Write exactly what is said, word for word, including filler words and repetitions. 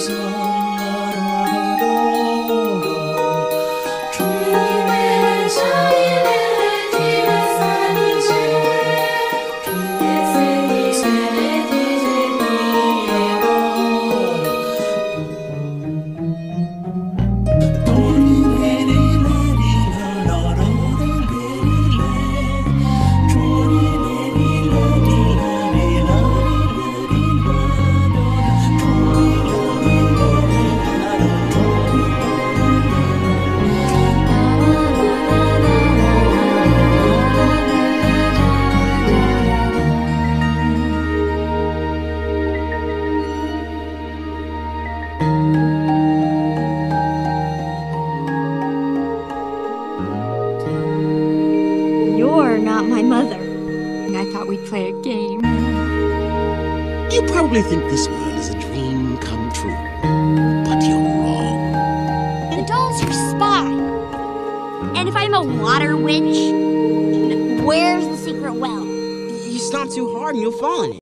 You're not my mother. And I thought we'd play a game. You probably think this world is a dream come true, but you're wrong. The dolls are spy. And if I'm a water witch, where's the secret well? You stomp too hard and you'll fall in it.